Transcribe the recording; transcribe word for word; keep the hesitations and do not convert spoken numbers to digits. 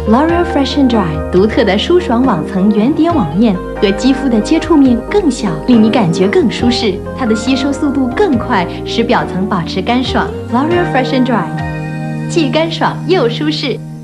L'Oreal Fresh and Dry 独特的舒爽网层圆点网面和肌肤的接触面更小，令你感觉更舒适。它的吸收速度更快，使表层保持干爽。L'Oreal Fresh and Dry 既干爽又舒适。